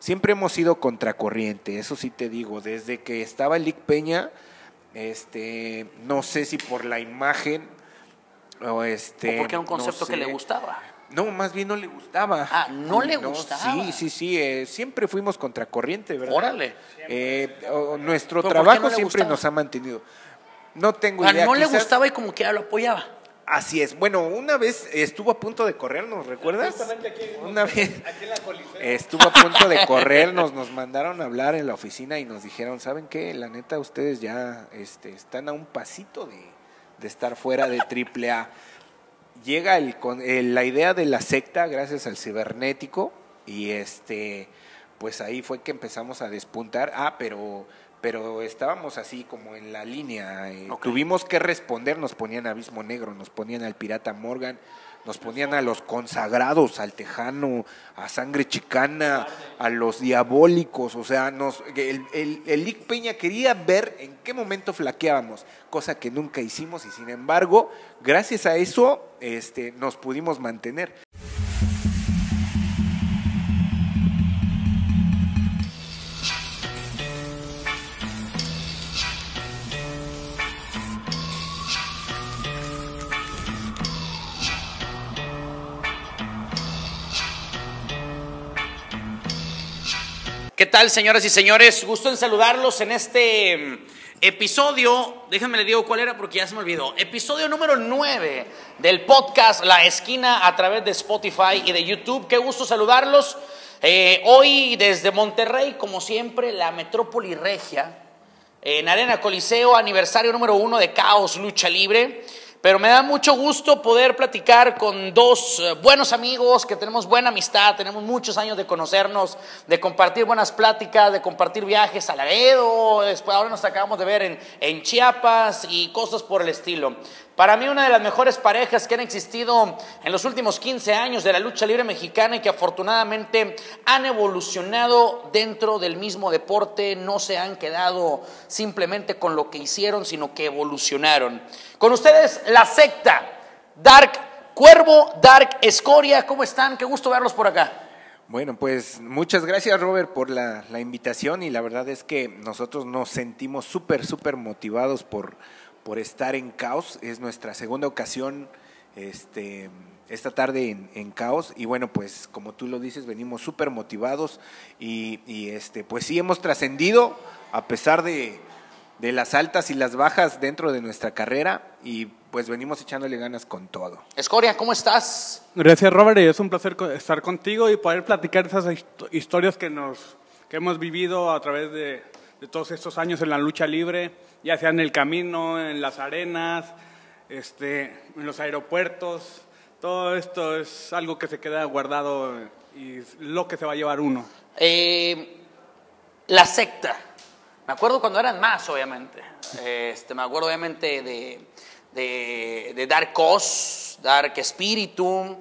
siempre hemos ido contracorriente, eso sí te digo, desde que estaba el Lic Peña, no sé si por la imagen o ¿O porque era un concepto no sé, que le gustaba? No, más bien no le gustaba. Ah, ¿no le gustaba? Sí, siempre fuimos contracorriente, ¿verdad? Órale. Nuestro ¿Pero por qué trabajo no le siempre gustaba? nos ha mantenido. No tengo O sea, idea. no le quizás- gustaba y como que ya lo apoyaba. Así es. Bueno, una vez estuvo a punto de corrernos, ¿recuerdas? Justamente aquí, Una vez aquí en la Coliseo. estuvo a punto de corrernos, nos mandaron a hablar en la oficina y nos dijeron, ¿saben qué? La neta, ustedes ya están a un pasito de estar fuera de AAA. Llega la idea de la secta gracias al cibernético y pues ahí fue que empezamos a despuntar. Pero estábamos así como en la línea. Ok. Tuvimos que responder, nos ponían Abismo Negro, nos ponían al Pirata Morgan, nos ponían a los consagrados, al Tejano, a Sangre Chicana, a los Diabólicos. O sea, el Lic Peña quería ver en qué momento flaqueábamos, cosa que nunca hicimos y sin embargo, gracias a eso nos pudimos mantener. ¿Qué tal, señoras y señores? Gusto en saludarlos en este episodio. Déjenme le digo cuál era porque ya se me olvidó. Episodio número 9 del podcast La Esquina a través de Spotify y de YouTube. Qué gusto saludarlos. Hoy desde Monterrey, como siempre, la metrópoli regia. En Arena Coliseo, aniversario número 1 de Caos Lucha Libre. Pero me da mucho gusto poder platicar con dos buenos amigos que tenemos buena amistad, tenemos muchos años de conocernos, de compartir buenas pláticas, de compartir viajes a Laredo, después ahora nos acabamos de ver en Chiapas y cosas por el estilo. Para mí una de las mejores parejas que han existido en los últimos 15 años de la lucha libre mexicana y que afortunadamente han evolucionado dentro del mismo deporte, no se han quedado simplemente con lo que hicieron, sino que evolucionaron. Con ustedes, la secta, Dark Cuervo, Dark Escoria, ¿cómo están? Qué gusto verlos por acá. Bueno, pues muchas gracias, Robert, por la invitación y la verdad es que nosotros nos sentimos súper motivados por estar en Caos. Es nuestra segunda ocasión esta tarde en Caos y bueno, pues como tú lo dices, venimos súper motivados y pues sí hemos trascendido a pesar de las altas y las bajas dentro de nuestra carrera y pues venimos echándole ganas con todo. Escoria, ¿cómo estás? Gracias, Robert, y es un placer estar contigo y poder platicar esas historias que hemos vivido a través de todos estos años en la lucha libre, ya sea en el camino, en las arenas, en los aeropuertos. Todo esto es algo que se queda guardado y es lo que se va a llevar uno. La secta. Me acuerdo cuando eran más, obviamente. Me acuerdo obviamente de Dark Cos, Dark Spiritum.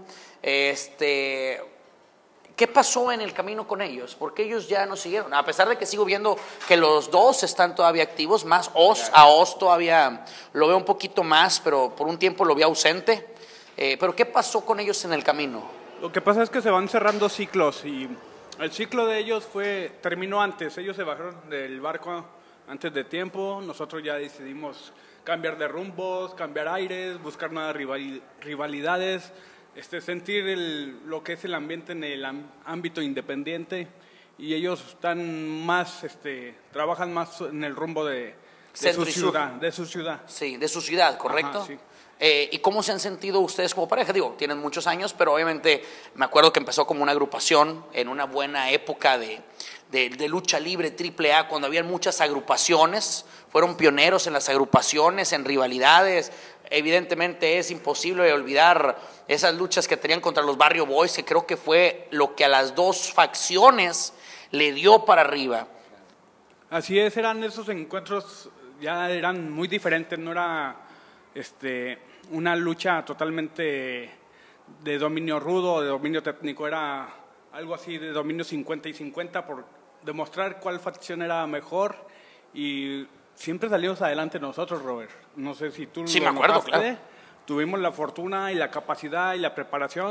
¿Qué pasó en el camino con ellos? ¿Por qué ellos ya no siguieron? A pesar de que sigo viendo que los dos están todavía activos, más a Oz todavía lo veo un poquito más, pero por un tiempo lo vi ausente. ¿Pero qué pasó con ellos en el camino? Lo que pasa es que se van cerrando ciclos y el ciclo de ellos terminó antes. Ellos se bajaron del barco antes de tiempo. Nosotros ya decidimos cambiar de rumbos, cambiar aires, buscar nuevas rivalidades, sentir lo que es el ambiente en el ámbito independiente. Y ellos están más, trabajan más en el rumbo de su ciudad. Sí, de su ciudad, ¿correcto? Ajá, sí. ¿Y cómo se han sentido ustedes como pareja? Digo, tienen muchos años, pero obviamente me acuerdo que empezó como una agrupación en una buena época de lucha libre AAA, cuando había muchas agrupaciones, fueron pioneros en las agrupaciones, en rivalidades. Evidentemente es imposible olvidar esas luchas que tenían contra los Barrio Boys, que creo que fue lo que a las dos facciones le dio para arriba. Así es, eran esos encuentros, ya eran muy diferentes, no era una lucha totalmente de dominio rudo, de dominio técnico, era algo así de dominio 50 y 50 por demostrar cuál facción era mejor y siempre salimos adelante nosotros, Robert. No sé si tú Sí, lo me acuerdo, notaste. claro. Tuvimos la fortuna y la capacidad y la preparación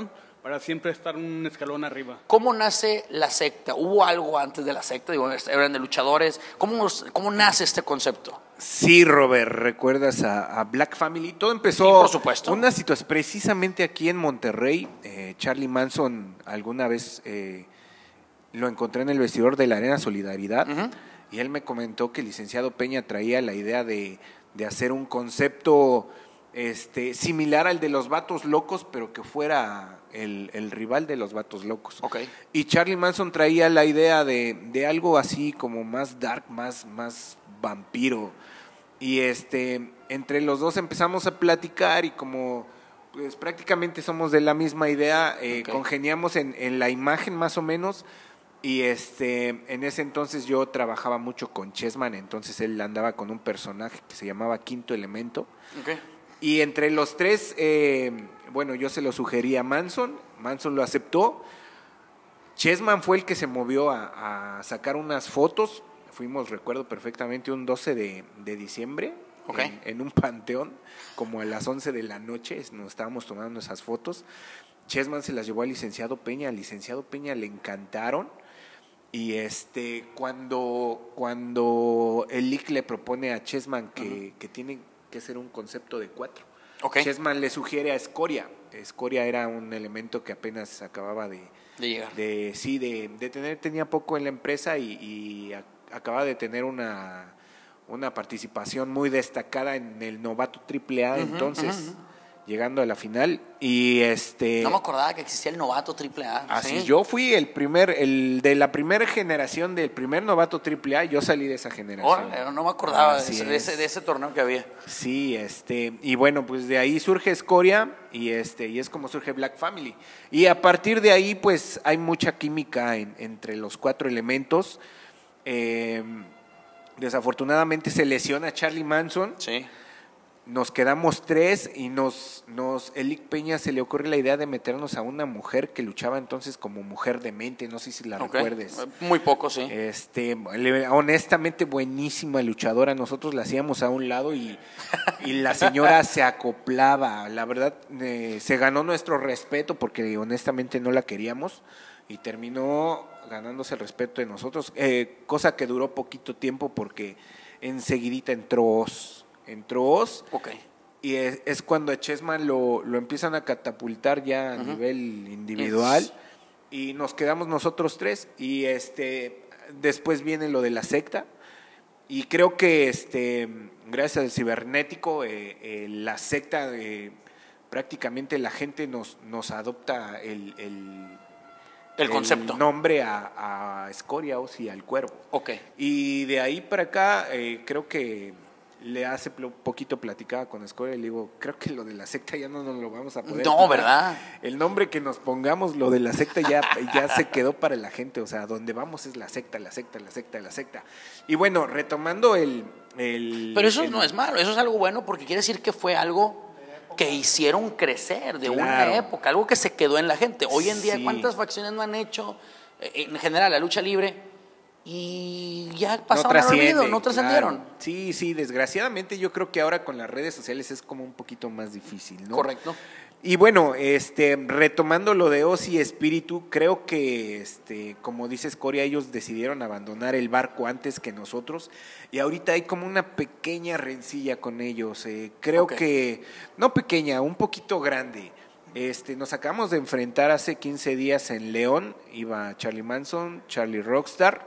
para siempre estar un escalón arriba. ¿Cómo nace la secta? ¿Hubo algo antes de la secta? Digo, eran de luchadores. ¿Cómo nace este concepto? Sí, Robert, ¿recuerdas a Black Family? Todo empezó, Sí, por supuesto. Una situación precisamente aquí en Monterrey. Charlie Manson alguna vez lo encontré en el vestidor de la Arena Solidaridad, y él me comentó que el licenciado Peña traía la idea de hacer un concepto similar al de los Vatos Locos, pero que fuera el rival de los Vatos Locos. Okay. Y Charlie Manson traía la idea de algo así como más dark, más vampiro. Y entre los dos empezamos a platicar, y como pues prácticamente somos de la misma idea, congeniamos en la imagen más o menos. Y en ese entonces yo trabajaba mucho con Chessman, entonces él andaba con un personaje que se llamaba Quinto Elemento. Okay. Y entre los tres, bueno, yo se lo sugerí a Manson lo aceptó. Chessman fue el que se movió a sacar unas fotos. Fuimos, recuerdo perfectamente, un 12 de diciembre, okay, en un panteón, como a las 11 de la noche, nos estábamos tomando esas fotos. Chessman se las llevó al licenciado Peña le encantaron. Y cuando el Lick le propone a Chessman que tiene que ser un concepto de 4, okay, Chessman le sugiere a Escoria. Escoria era un elemento que apenas acababa de llegar. Tenía poco en la empresa y acaba de tener una participación muy destacada en el novato AAA, entonces llegando a la final. Y no me acordaba que existía el novato AAA. Así, ¿sí? yo fui el de la primera generación del primer novato AAA, yo salí de esa generación. No me acordaba de ese torneo que había. Sí, y bueno, pues de ahí surge Escoria, y es como surge Black Family. Y a partir de ahí, pues hay mucha química entre los 4 elementos. Desafortunadamente se lesiona Charlie Manson. Sí. Nos quedamos 3 y el Lick Peña se le ocurre la idea de meternos a una mujer que luchaba entonces como mujer de mente, no sé si la recuerdes. Muy poco, sí. Honestamente buenísima luchadora, nosotros la hacíamos a un lado y la señora se acoplaba, la verdad se ganó nuestro respeto porque honestamente no la queríamos y terminó ganándose el respeto de nosotros, cosa que duró poquito tiempo porque enseguidita entró Oz, okay, y es cuando a Chessman lo empiezan a catapultar ya a nivel individual, y nos quedamos nosotros 3, y después viene lo de la secta, y creo que gracias al cibernético, la secta, prácticamente la gente nos adopta el concepto, el nombre a Escoria, Oz y al Cuervo. Okay. Y de ahí para acá, creo que hace poquito platicaba con Escoria y le digo, creo que lo de la secta ya no nos lo vamos a poder quitar. ¿Verdad? El nombre que nos pongamos, lo de la secta ya se quedó para la gente, o sea, donde vamos es la secta. Y bueno, retomando Pero eso no es malo, eso es algo bueno porque quiere decir que fue algo que hicieron crecer de una época, algo que se quedó en la gente. Hoy en día, ¿cuántas facciones no han hecho en general la lucha libre? Y ya pasaron al olvido, no trascendieron. Claro. Sí, desgraciadamente yo creo que ahora con las redes sociales es como un poquito más difícil, ¿no? Correcto. Y bueno, retomando lo de Oz y Espíritu, creo que, como dice Escoria, ellos decidieron abandonar el barco antes que nosotros, y ahorita hay como una pequeña rencilla con ellos. Creo que, no pequeña, un poquito grande. Nos acabamos de enfrentar hace 15 días en León, iba Charlie Manson, Charlie Rockstar,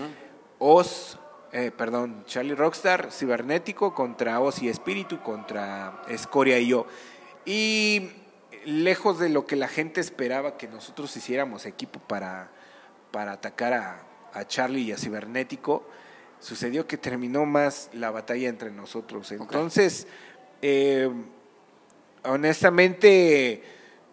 Charlie Rockstar, Cibernético contra Oz y Espíritu, contra Escoria y yo. Y lejos de lo que la gente esperaba que nosotros hiciéramos equipo para atacar a Charlie y a Cibernético, sucedió que terminó más la batalla entre nosotros. Entonces, honestamente,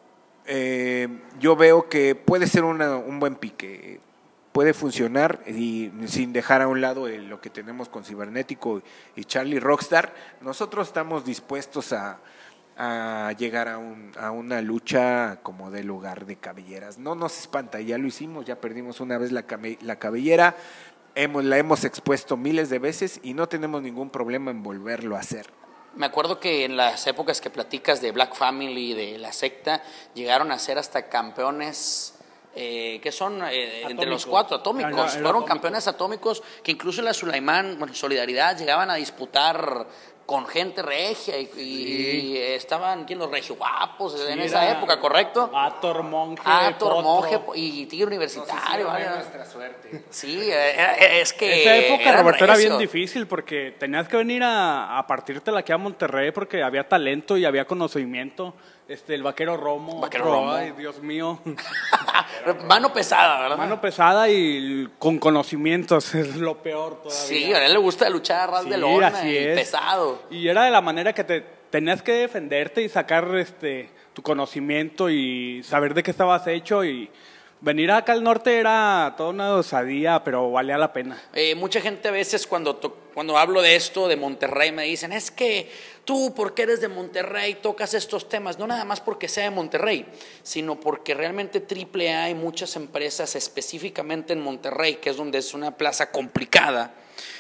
yo veo que puede ser un buen pique. Puede funcionar y sin dejar a un lado lo que tenemos con Cibernético y Charlie Rockstar. Nosotros estamos dispuestos a llegar a una lucha como de lugar de cabelleras. No nos espanta, ya lo hicimos, ya perdimos una vez la cabellera, la hemos expuesto miles de veces y no tenemos ningún problema en volverlo a hacer. Me acuerdo que en las épocas que platicas de Black Family, de la secta, llegaron a ser hasta campeones, que son entre los 4 atómicos. Era Fueron atómico. campeones atómicos que incluso en la Sulaimán, bueno, Solidaridad, llegaban a disputar con gente regia y estaban ¿quién? Los regioguapos en esa era época, ¿correcto? Ator, Monje, Ator, Potro. Monje y Tigre Universitario. No, sí, ¿vale? nuestra suerte. Sí, es que Esa época, eran Roberto, era bien recios. difícil porque tenías que venir a partírtela aquí a Monterrey porque había talento y había conocimiento. El Vaquero Romo. Vaquero otro, Romo. Ay, Dios mío. Mano pesada, ¿verdad? Mano pesada y con conocimientos, es lo peor todavía. Sí, a él le gusta luchar a ras Sí, de lona así y es. pesado. Y era de la manera que tenías que defenderte y sacar tu conocimiento y saber de qué estabas hecho y venir acá al norte era toda una osadía, pero valía la pena. Mucha gente a veces cuando hablo de esto, de Monterrey, me dicen, es que tú, porque eres de Monterrey, tocas estos temas. No nada más porque sea de Monterrey, sino porque realmente AAA hay muchas empresas, específicamente en Monterrey, que es donde es una plaza complicada,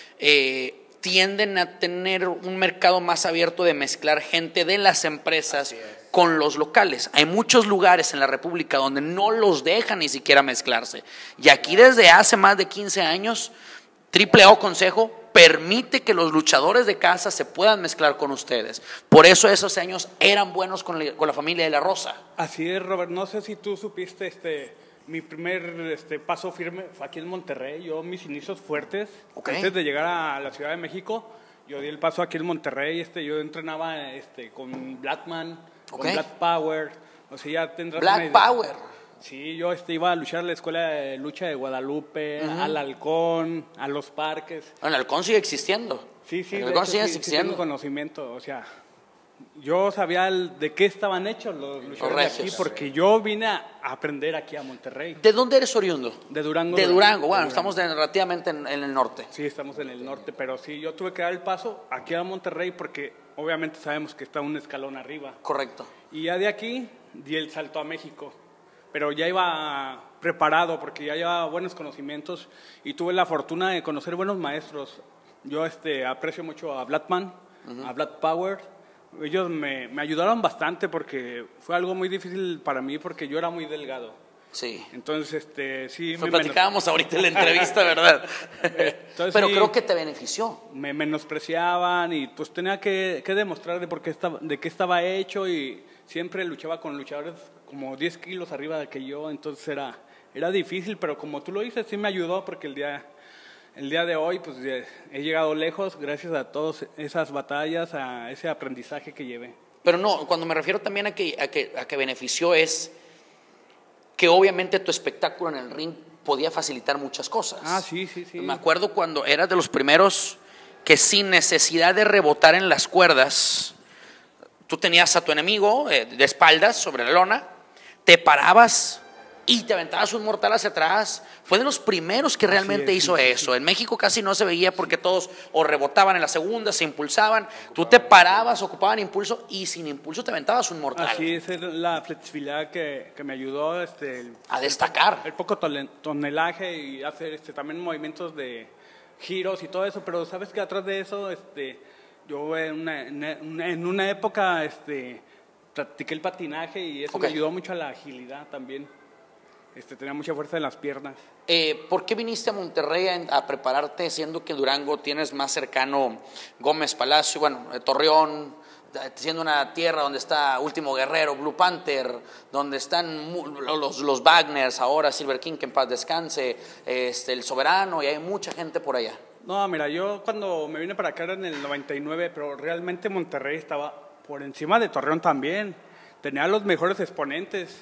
tienden a tener un mercado más abierto de mezclar gente de las empresas con los locales. Hay muchos lugares en la República donde no los dejan ni siquiera mezclarse. Y aquí desde hace más de 15 años, AAA Consejo permite que los luchadores de casa se puedan mezclar con ustedes. Por eso esos años eran buenos con la familia de la Rosa. Así es, Robert. No sé si tú supiste mi primer paso firme fue aquí en Monterrey. Yo, mis inicios fuertes, Ok. antes de llegar a la Ciudad de México, yo di el paso aquí en Monterrey. Yo entrenaba con Blackman, Ok. con Black Power. O sea, ya tendrás Black una idea. Power. Sí, yo iba a luchar a la Escuela de Lucha de Guadalupe, al Halcón, a los parques. Bueno, el Halcón sigue existiendo. Sí, El de Halcón hecho, sigue sí existiendo. tengo conocimiento, o sea, yo sabía de qué estaban hechos los luchadores de aquí, regios. porque yo vine a aprender aquí a Monterrey, ¿De dónde eres oriundo? de Durango. De Durango. Bueno, de estamos relativamente en el norte. Sí, estamos en el norte, pero sí, yo tuve que dar el paso aquí a Monterrey porque obviamente sabemos que está un escalón arriba. Correcto. Y ya de aquí di el salto a México, pero ya iba preparado porque ya llevaba buenos conocimientos y tuve la fortuna de conocer buenos maestros. Yo aprecio mucho a Blackman, a Black Power. Ellos me ayudaron bastante porque fue algo muy difícil para mí porque yo era muy delgado. Sí. Entonces, sí, Lo platicábamos ahorita en la entrevista, ¿verdad? Entonces, Pero sí, creo que te benefició. me menospreciaban y pues tenía que demostrar de qué estaba hecho y siempre luchaba con luchadores como 10 kilos arriba de que yo, entonces era difícil, pero como tú lo dices, sí me ayudó porque el día de hoy pues he llegado lejos gracias a todas esas batallas, a ese aprendizaje que llevé. Pero no, cuando me refiero también a que benefició es que obviamente tu espectáculo en el ring podía facilitar muchas cosas. Ah, sí. Me acuerdo cuando eras de los primeros que sin necesidad de rebotar en las cuerdas, tú tenías a tu enemigo de espaldas sobre la lona, te parabas y te aventabas un mortal hacia atrás. Fue de los primeros que realmente es, hizo sí, eso. En México casi no se veía porque todos o rebotaban en la segunda, se impulsaban. Tú te parabas, ocupaban impulso y sin impulso te aventabas un mortal. Así es la flexibilidad que me ayudó A destacar. el poco tonelaje y hacer también movimientos de giros y todo eso, pero sabes que atrás de eso yo en una época practiqué el patinaje y eso Ok. me ayudó mucho a la agilidad también. Tenía mucha fuerza en las piernas. ¿Por qué viniste a Monterrey a prepararte, siendo que en Durango tienes más cercano Gómez Palacio, Torreón, siendo una tierra donde está Último Guerrero, Blue Panther, donde están los Wagners, ahora Silver King, que en paz descanse, el Soberano, y hay mucha gente por allá? No, mira, yo cuando me vine para acá era en el 99, pero realmente Monterrey estaba por encima de Torreón también. Tenía los mejores exponentes.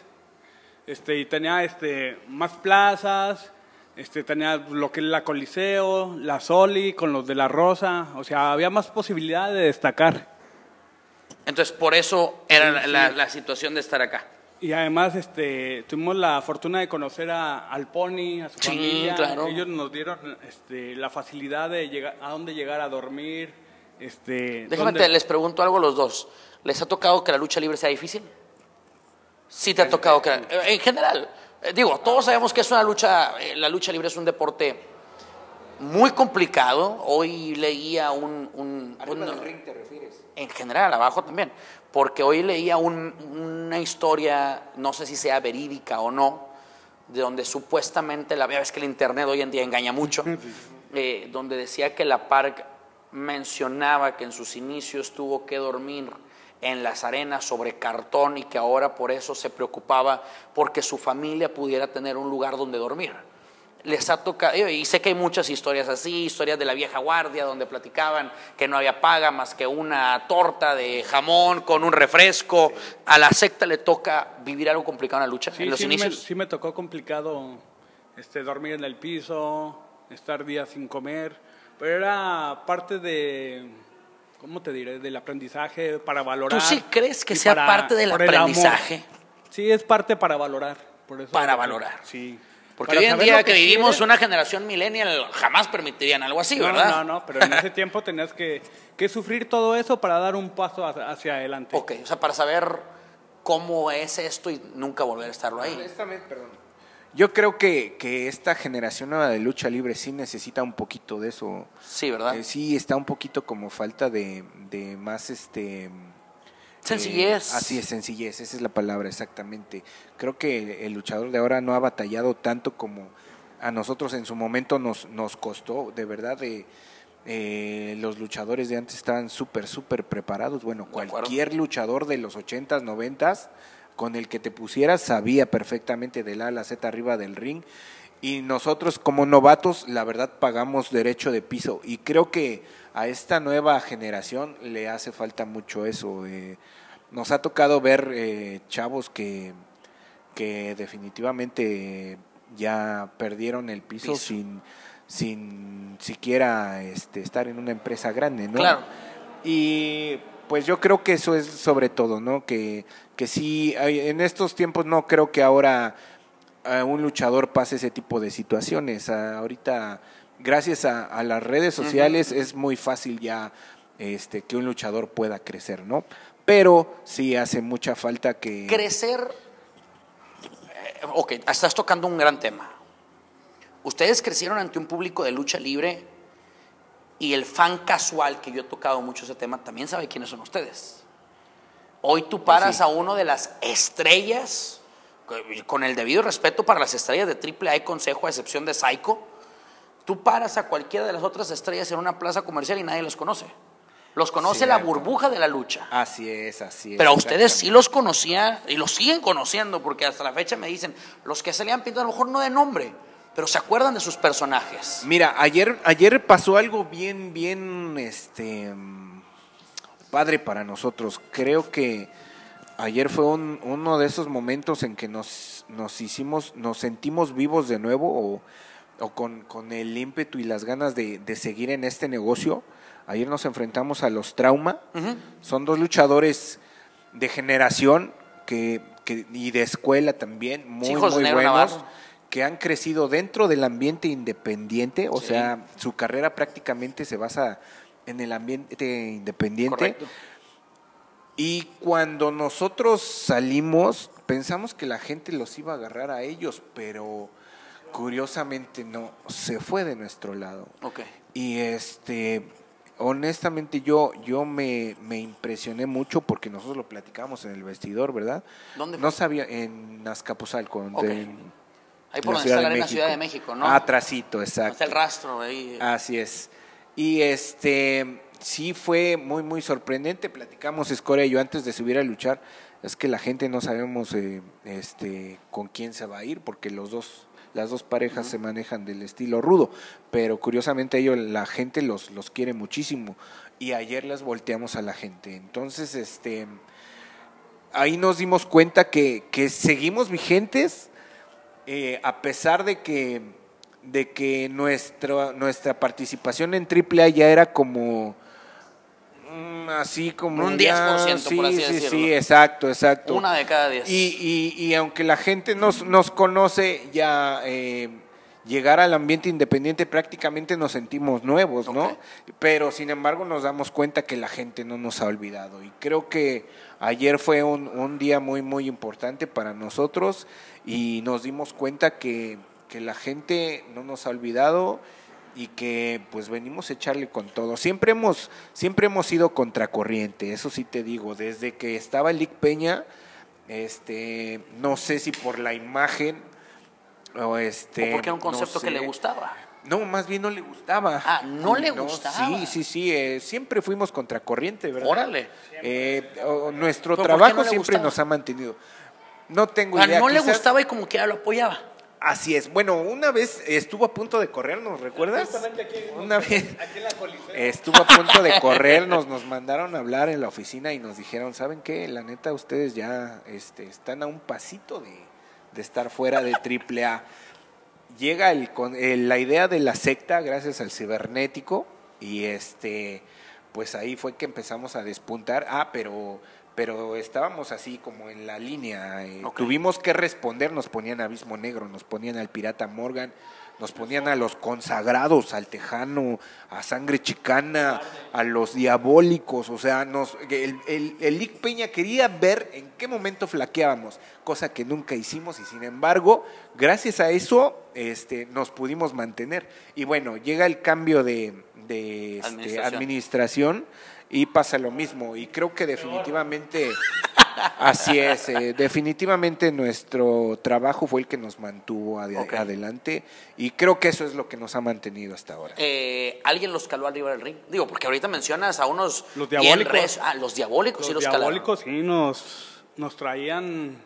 Y tenía más plazas, tenía lo que es la Coliseo, la Soli, con los de la Rosa, o sea, había más posibilidad de destacar. Entonces, por eso era Sí. la situación de estar acá. Y además tuvimos la fortuna de conocer al Pony, a su Sí, familia. claro. Ellos nos dieron la facilidad de llegar a dónde llegar a dormir. Déjame les pregunto algo a los dos. ¿Les ha tocado que la lucha libre sea difícil? Sí te ha tocado que... En general, todos sabemos que es una lucha, la lucha libre es un deporte muy complicado. Hoy leía Arriba del ring te refieres. En general, abajo también, porque hoy leía una historia, no sé si sea verídica o no, de donde supuestamente, la ves que el internet hoy en día engaña mucho, donde decía que la Park mencionaba que en sus inicios tuvo que dormir en las arenas sobre cartón y que ahora por eso se preocupaba porque su familia pudiera tener un lugar donde dormir. Les ha tocado, y sé que hay muchas historias así, historias de la vieja guardia donde platicaban que no había paga más que una torta de jamón con un refresco. A la secta le toca vivir algo complicado en la lucha, en los inicios. Sí me tocó complicado dormir en el piso, estar días sin comer, pero era parte de, ¿cómo te diré?, del aprendizaje para valorar. ¿Tú sí crees que sea parte del aprendizaje? Sí, es parte para valorar. Por eso para valorar. Sí. Porque hoy en día que vivimos una generación millennial jamás permitirían algo así, ¿verdad? No, pero en ese tiempo tenías que sufrir todo eso para dar un paso hacia adelante. Ok, o sea, para saber cómo es esto y nunca volver a estarlo ahí. Honestamente, perdón. Yo creo que esta generación nueva de lucha libre sí necesita un poquito de eso. Sí, ¿verdad? Sí, está un poquito como falta de más sencillez. Así es, sencillez, esa es la palabra exactamente. Creo que el luchador de ahora no ha batallado tanto como a nosotros en su momento nos costó, de verdad. Los luchadores de antes estaban súper preparados. Bueno, cualquier luchador de los 80s, 90s, con el que te pusieras, sabía perfectamente del A a la Z arriba del ring. Y nosotros como novatos, la verdad, pagamos derecho de piso. Y creo que a esta nueva generación le hace falta mucho eso. Nos ha tocado ver chavos que definitivamente ya perdieron el piso. sin siquiera estar en una empresa grande, ¿no? Claro. Y pues yo creo que eso es sobre todo, ¿no? Que sí, en estos tiempos no creo que ahora un luchador pase ese tipo de situaciones. Ahorita, gracias a las redes sociales, es muy fácil ya que un luchador pueda crecer, ¿no? Pero sí hace mucha falta que... Crecer, ok, estás tocando un gran tema. Ustedes crecieron ante un público de lucha libre y el fan casual, que yo he tocado mucho ese tema, también sabe quiénes son ustedes. Hoy tú paras a uno de las estrellas, con el debido respeto para las estrellas de AAA y Consejo, a excepción de Psycho, tú paras a cualquiera de las otras estrellas en una plaza comercial y nadie los conoce. Los conoce la burbuja de la lucha. Así es. Pero a ustedes sí los conocía y los siguen conociendo, porque hasta la fecha me dicen, los que salían pintando, a lo mejor no de nombre, pero se acuerdan de sus personajes. Mira, ayer pasó algo bien padre para nosotros. Creo que ayer fue uno de esos momentos en que nos sentimos vivos de nuevo o con el ímpetu y las ganas de seguir en este negocio. Ayer nos enfrentamos a los Trauma. Son dos luchadores de generación y de escuela también, muy buenos, Navarro, que han crecido dentro del ambiente independiente. O sea, su carrera prácticamente se basa en el ambiente independiente. Correcto. Y cuando nosotros salimos, pensamos que la gente los iba a agarrar a ellos, pero curiosamente no, se fue de nuestro lado. Okay. Y honestamente yo me impresioné mucho porque nosotros lo platicamos en el vestidor, ¿verdad? ¿Dónde fue? No sabía, en Azcapotzalco. Okay. Ahí por donde está la Arena Ciudad de México, ¿no? Atrasito, exacto. Está el rastro ahí. Así es. Y sí fue muy sorprendente. Platicamos Escoria y yo antes de subir a luchar, es que la gente no sabemos con quién se va a ir, porque las dos parejas se manejan del estilo rudo, pero curiosamente la gente los quiere muchísimo, y ayer les volteamos a la gente. Entonces ahí nos dimos cuenta que seguimos vigentes, a pesar de que nuestra participación en AAA ya era como así como un 10%, por así decirlo. Sí, exacto. Una de cada 10. Y aunque la gente nos conoce, ya llegar al ambiente independiente prácticamente nos sentimos nuevos, ¿no? Okay. Pero sin embargo nos damos cuenta que la gente no nos ha olvidado, y creo que ayer fue un día muy importante para nosotros, y nos dimos cuenta que la gente no nos ha olvidado, y que pues venimos a echarle con todo. Siempre hemos ido contracorriente, eso sí te digo, desde que estaba el Lic Peña, no sé si por la imagen o ¿O porque era un concepto no sé. que le gustaba? No, más bien no le gustaba. Ah, ¿no le gustaba? Sí, siempre fuimos contracorriente, ¿verdad? Órale. Nuestro ¿Pero por qué trabajo no le siempre gustaba? nos ha mantenido. No tengo O sea, idea. no le quizás- gustaba y como que ya lo apoyaba. Así es. Bueno, una vez estuvo a punto de corrernos, ¿recuerdas? Justamente aquí, Una vez aquí en la Coliseo. estuvo a punto de corrernos, nos mandaron a hablar en la oficina y nos dijeron, ¿saben qué? La neta, ustedes ya están a un pasito de estar fuera de AAA. Llega la idea de la secta gracias al cibernético y pues ahí fue que empezamos a despuntar. Pero estábamos así como en la línea. Ok. Tuvimos que responder, nos ponían a Abismo Negro, nos ponían al Pirata Morgan, nos ponían a los consagrados, al Tejano, a Sangre Chicana, a los Diabólicos. O sea, el Lic Peña quería ver en qué momento flaqueábamos, cosa que nunca hicimos y sin embargo, gracias a eso nos pudimos mantener. Y bueno, llega el cambio de administración y pasa lo mismo y creo que definitivamente así es, definitivamente nuestro trabajo fue el que nos mantuvo adelante y creo que eso es lo que nos ha mantenido hasta ahora. ¿Alguien los caló arriba del ring? Digo, porque ahorita mencionas a unos Los bien Diabólicos. los Diabólicos sí Los los calaron. Diabólicos sí nos traían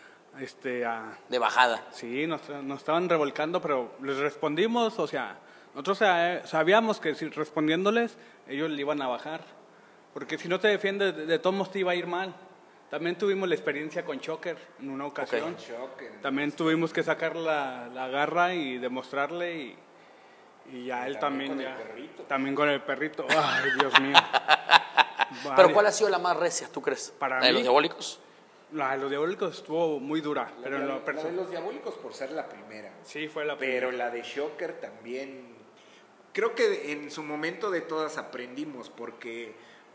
De bajada. sí, nos estaban revolcando, pero les respondimos, o sea, nosotros sabíamos que si respondiéndoles, ellos le iban a bajar. Porque si no te defiendes, de todos modos te iba a ir mal. También tuvimos la experiencia con Choker en una ocasión. También tuvimos que sacar la garra y demostrarle y ya él también. También con el perrito. Ay, Dios mío. ¿Pero Vale. cuál ha sido la más recia, tú crees? Para ¿La de mí, los Diabólicos? La de los Diabólicos estuvo muy dura. Pero en lo La de personal. los Diabólicos por ser la primera. Sí, fue la Pero primera. la de Shocker también, creo que en su momento de todas aprendimos porque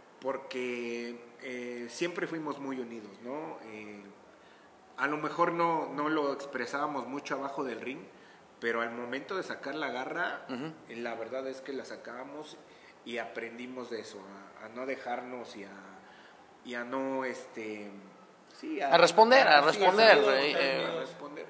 siempre fuimos muy unidos, ¿no? A lo mejor no lo expresábamos mucho abajo del ring, pero al momento de sacar la garra, la verdad es que la sacábamos y aprendimos de eso, a no dejarnos y a no, sí, A responder, a sí, responder. a responder.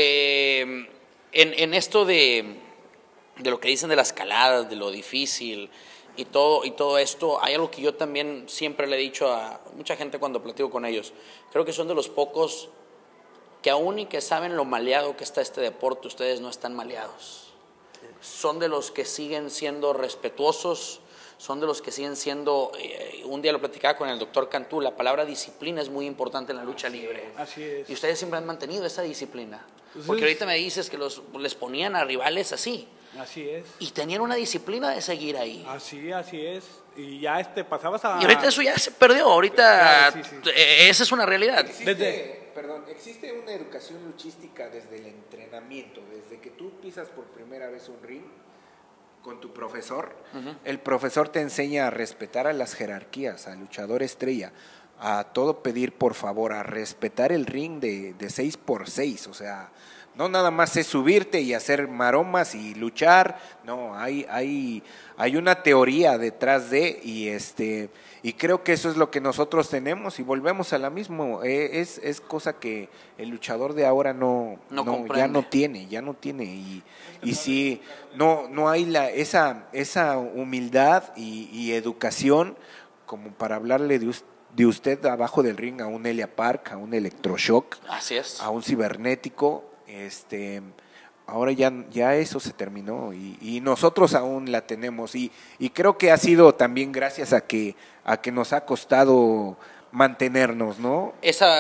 En esto de lo que dicen de las caladas, de lo difícil y todo esto, hay algo que yo también siempre le he dicho a mucha gente cuando platico con ellos. Creo que son de los pocos que aún y que saben lo maleado que está este deporte, ustedes no están maleados. Son de los que siguen siendo respetuosos, son de los que siguen siendo, un día lo platicaba con el doctor Cantú, la palabra disciplina es muy importante en la lucha libre. Así es. Y ustedes siempre han mantenido esa disciplina. Pues Porque es- ahorita me dices que les ponían a rivales así. Así es. Y tenían una disciplina de seguir ahí. Así es. Y ya pasabas a... Y ahorita eso ya se perdió. Ahorita Claro, sí. esa es una realidad. Existe una educación luchística desde el entrenamiento, desde que tú pisas por primera vez un ring con tu profesor. El profesor te enseña a respetar a las jerarquías, al luchador estrella, a todo pedir por favor, a respetar el ring de 6x6, o sea, no nada más es subirte y hacer maromas y luchar, no, hay una teoría detrás de y creo que eso es lo que nosotros tenemos y volvemos a la misma, es cosa que el luchador de ahora ya no tiene y sí, no hay esa humildad y educación como para hablarle de usted abajo del ring a un Elia Park, a un Electroshock, Así es. a un cibernético, ahora ya eso se terminó y nosotros aún la tenemos y creo que ha sido también gracias a que nos ha costado mantenernos, ¿no?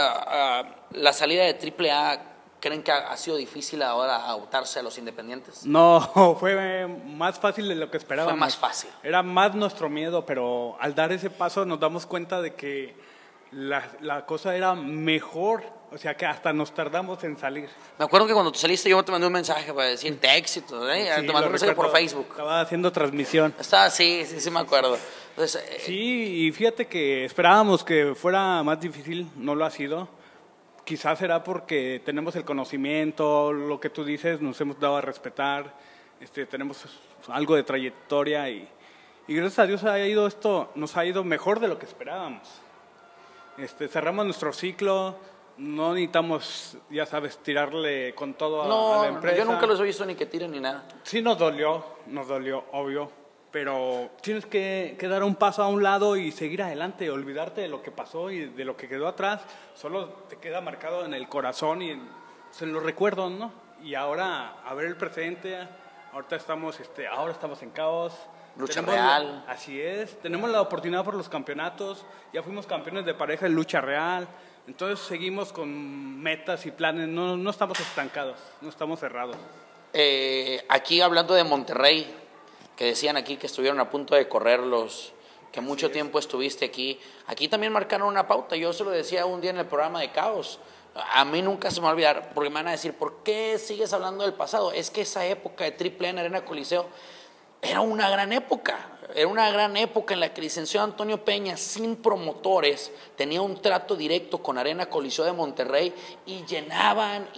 La salida de AAA, ¿creen que ha sido difícil ahora adaptarse a los independientes? No, fue más fácil de lo que esperábamos. Fue más fácil. Era más nuestro miedo, pero al dar ese paso nos damos cuenta de que la cosa era mejor. O sea que hasta nos tardamos en salir. Me acuerdo que cuando tú saliste yo te mandé un mensaje para decirte éxito, ¿eh? Sí, Te mandé lo un mensaje por recuerdo. Facebook. Estaba haciendo transmisión. Sí me acuerdo. Entonces, Sí, y fíjate que esperábamos que fuera más difícil, no lo ha sido. Quizás será porque tenemos el conocimiento, lo que tú dices, nos hemos dado a respetar. tenemos algo de trayectoria y gracias a Dios nos ha ido mejor de lo que esperábamos. Cerramos nuestro ciclo, no necesitamos, ya sabes, tirarle con todo a la empresa. Yo nunca los he visto ni que tiren ni nada. Sí nos dolió, obvio, pero tienes que dar un paso a un lado y seguir adelante, olvidarte de lo que pasó y de lo que quedó atrás, solo te queda marcado en el corazón y en los recuerdos, ¿no? Y ahora, a ver el presente, ahora estamos en Caos. Lucha real. Así es, tenemos la oportunidad por los campeonatos, ya fuimos campeones de pareja en lucha real, entonces seguimos con metas y planes, no estamos estancados, no estamos cerrados. Aquí hablando de Monterrey, que decían aquí que estuvieron a punto de correrlos, que mucho tiempo estuviste aquí también marcaron una pauta, yo se lo decía un día en el programa de Caos. A mí nunca se me va a olvidar, porque me van a decir, ¿por qué sigues hablando del pasado? Es que esa época de AAA en Arena Coliseo era una gran época en la que el licenciado Antonio Peña, sin promotores, tenía un trato directo con Arena Coliseo de Monterrey y llenaban,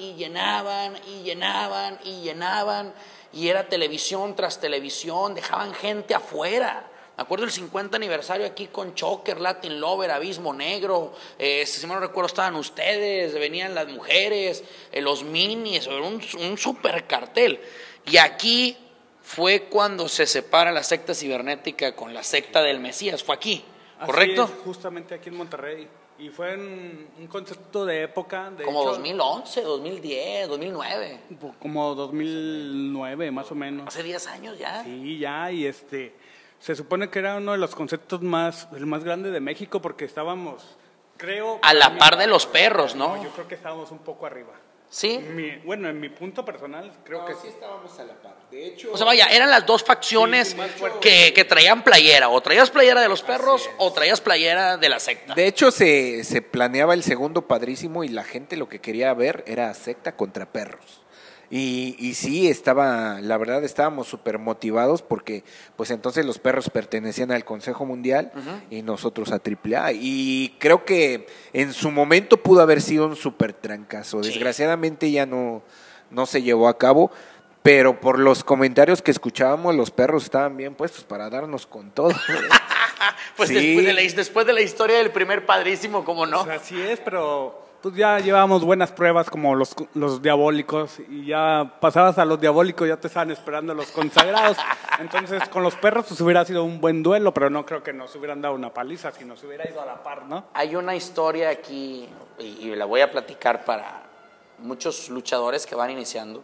y era televisión tras televisión, dejaban gente afuera. Me acuerdo el 50 aniversario aquí con Choker, Latin Lover, Abismo Negro, si mal no recuerdo estaban ustedes, venían las mujeres, los minis, era un super cartel. Y aquí fue cuando se separa la secta cibernética con la secta del Mesías, fue aquí, ¿correcto? Así es, justamente aquí en Monterrey. Y fue un concepto de época. Como 2011, 2010, 2009. Como 2009, más o menos. Hace 10 años ya. Sí, ya, y se supone que era uno de los conceptos el más grande de México porque estábamos, creo... A la par de los perros, ¿no? Yo creo que estábamos un poco arriba. ¿Sí? En mi punto personal, creo que sí estábamos a la par. De hecho, o sea, vaya, eran las dos facciones que traían playera. O traías playera de los perros o traías playera de la secta. De hecho, se planeaba el segundo padrísimo y la gente lo que quería ver era secta contra perros. Y sí, la verdad estábamos súper motivados porque pues entonces los perros pertenecían al Consejo Mundial y nosotros a AAA. Y creo que en su momento pudo haber sido un súper trancazo. Desgraciadamente ya no se llevó a cabo, pero por los comentarios que escuchábamos, los perros estaban bien puestos para darnos con todo. Pues sí. después de la historia del primer padrísimo, ¿cómo no? O sea, así es, pero... Pues ya llevábamos buenas pruebas como los diabólicos y ya pasabas a los diabólicos, ya te estaban esperando los consagrados. Entonces con los perros pues hubiera sido un buen duelo, pero no creo que nos hubieran dado una paliza si nos hubiera ido a la par, ¿no? Hay una historia aquí y la voy a platicar para muchos luchadores que van iniciando.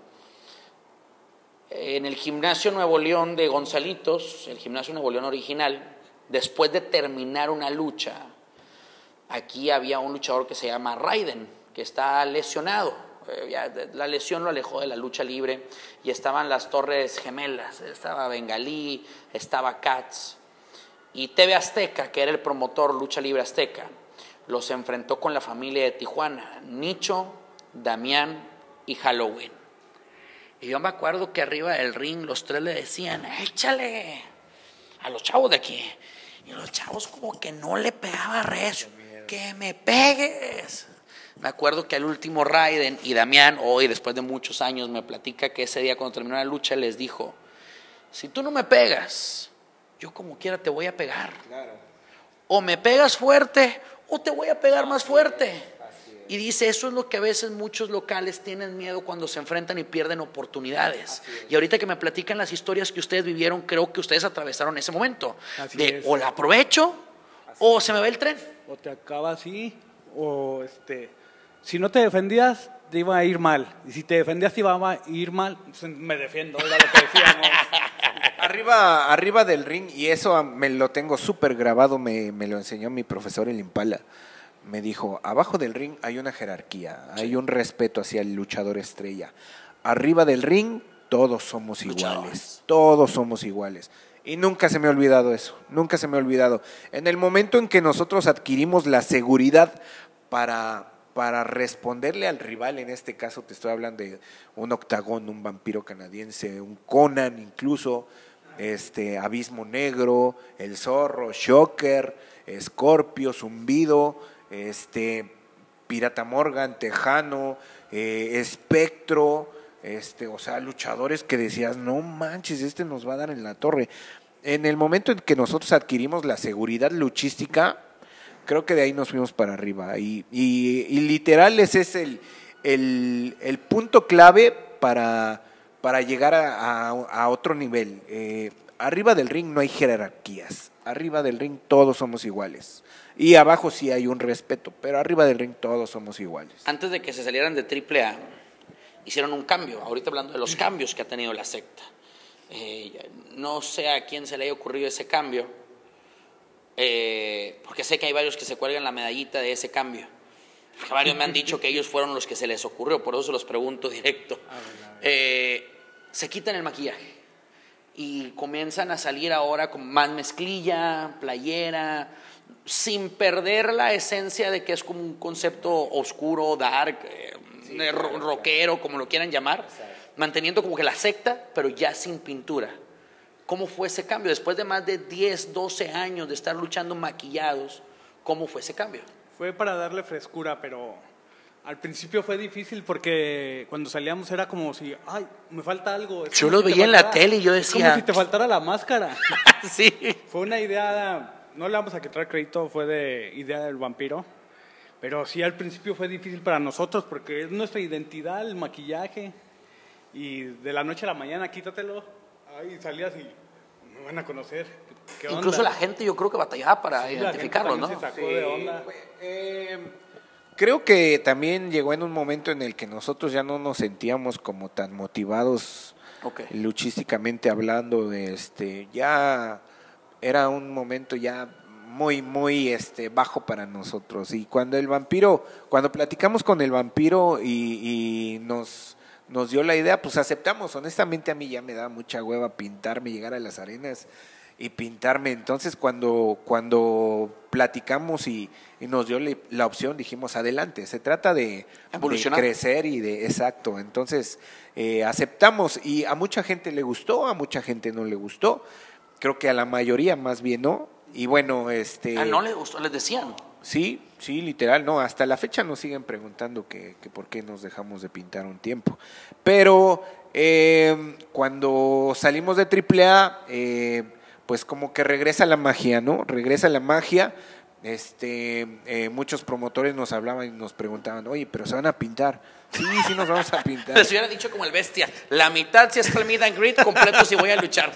En el Gimnasio Nuevo León de Gonzalitos, el Gimnasio Nuevo León original, después de terminar una lucha, aquí había un luchador que se llama Raiden, que está lesionado. La lesión lo alejó de la lucha libre y estaban las Torres Gemelas, estaba Bengalí, estaba Katz. Y TV Azteca, que era el promotor Lucha Libre Azteca, los enfrentó con la familia de Tijuana, Nicho, Damián y Halloween. Y yo me acuerdo que arriba del ring los tres le decían, échale a los chavos de aquí. Y los chavos como que no le pegaba recio. Que me pegues. Me acuerdo que al último Raiden y Damián, hoy después de muchos años, me platica que ese día cuando terminó la lucha les dijo, si tú no me pegas, yo como quiera te voy a pegar. Claro. O me pegas fuerte o te voy a pegar más fuerte. Y dice, eso es lo que a veces muchos locales tienen miedo cuando se enfrentan y pierden oportunidades. Y ahorita que me platican las historias que ustedes vivieron, creo que ustedes atravesaron ese momento. O la aprovecho o se me va el tren. O te acaba así, o si no te defendías, te iba a ir mal. Y si te defendías, te iba a ir mal, pues me defiendo, era lo que decíamos. Arriba del ring, y eso me lo tengo súper grabado, me lo enseñó mi profesor el Impala. Me dijo, abajo del ring hay una jerarquía, hay un respeto hacia el luchador estrella. Arriba del ring, todos somos iguales, todos somos iguales. Y nunca se me ha olvidado eso, nunca se me ha olvidado. En el momento en que nosotros adquirimos la seguridad para responderle al rival, en este caso te estoy hablando de un Octagón, un Vampiro Canadiense, un Conan incluso, Abismo Negro, El Zorro, Shocker, Scorpio, Zumbido, Pirata Morgan, Tejano, Espectro, O sea, luchadores que decías, no manches, nos va a dar en la torre. En el momento en que nosotros adquirimos la seguridad luchística, creo que de ahí nos fuimos para arriba. Y literal ese es el punto clave para llegar a otro nivel. Arriba del ring no hay jerarquías. Arriba del ring todos somos iguales. Y abajo sí hay un respeto, pero arriba del ring todos somos iguales. Antes de que se salieran de AAA, hicieron un cambio. Ahorita hablando de los cambios que ha tenido la secta. No sé a quién se le haya ocurrido ese cambio, porque sé que hay varios que se cuelgan la medallita de ese cambio. Porque varios me han dicho que ellos fueron los que se les ocurrió, por eso se los pregunto directo. Se quitan el maquillaje y comienzan a salir ahora con más mezclilla, playera, sin perder la esencia de que es como un concepto oscuro, dark, rockero, como lo quieran llamar, manteniendo como que la secta, pero ya sin pintura. ¿Cómo fue ese cambio? Después de más de 10, 12 años de estar luchando maquillados, ¿cómo fue ese cambio? Fue para darle frescura, pero al principio fue difícil porque cuando salíamos era como si, ay, me falta algo. Yo lo veía en la tele y yo decía... Es como si te faltara la máscara. Sí. Fue una idea, no le vamos a quitar crédito, fue de idea del vampiro. Pero sí, al principio fue difícil para nosotros porque es nuestra identidad, el maquillaje. Y de la noche a la mañana, quítatelo. Ahí salías y me van a conocer. ¿Qué onda? Incluso la gente yo creo que batallaba para identificarlo, ¿no? Se sacó de onda. Creo que también llegó en un momento en el que nosotros ya no nos sentíamos como tan motivados luchísticamente hablando. Ya era un momento ya muy bajo para nosotros. Y cuando platicamos con el vampiro y nos dio la idea, pues aceptamos. Honestamente a mí ya me da mucha hueva pintarme, llegar a las arenas y pintarme. Entonces cuando platicamos y nos dio la opción, dijimos adelante, se trata de crecer y exacto. Entonces aceptamos y a mucha gente le gustó, a mucha gente no le gustó. Creo que a la mayoría más bien no. Y bueno, no les gustó, les decían. Sí, literal, no, hasta la fecha nos siguen preguntando que por qué nos dejamos de pintar un tiempo. Pero cuando salimos de AAA, pues como que regresa la magia, ¿no? Regresa la magia. Muchos promotores nos hablaban y nos preguntaban, oye, pero ¿se van a pintar? Sí, nos vamos a pintar. Les hubiera dicho como el bestia, la mitad si es el meet and greet, completo si voy a luchar.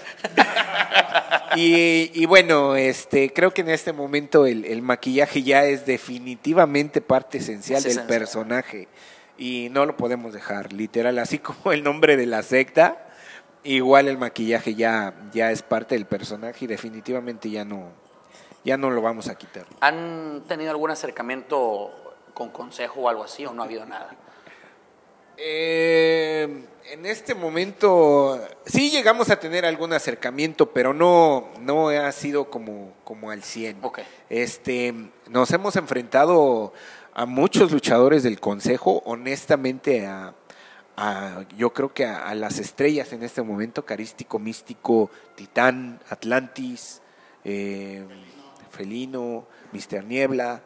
Y bueno, creo que en este momento el maquillaje ya es definitivamente parte esencial del personaje y no lo podemos dejar, literal, así como el nombre de la secta, igual el maquillaje ya es parte del personaje y definitivamente ya no lo vamos a quitar. ¿Han tenido algún acercamiento con consejo o algo así o no ha habido nada? En este momento sí llegamos a tener algún acercamiento, pero no ha sido como al 100. Okay. Nos hemos enfrentado a muchos luchadores del consejo, honestamente yo creo que a las estrellas en este momento, Carístico, Místico, Titán, Atlantis, Felino, Mr. Niebla,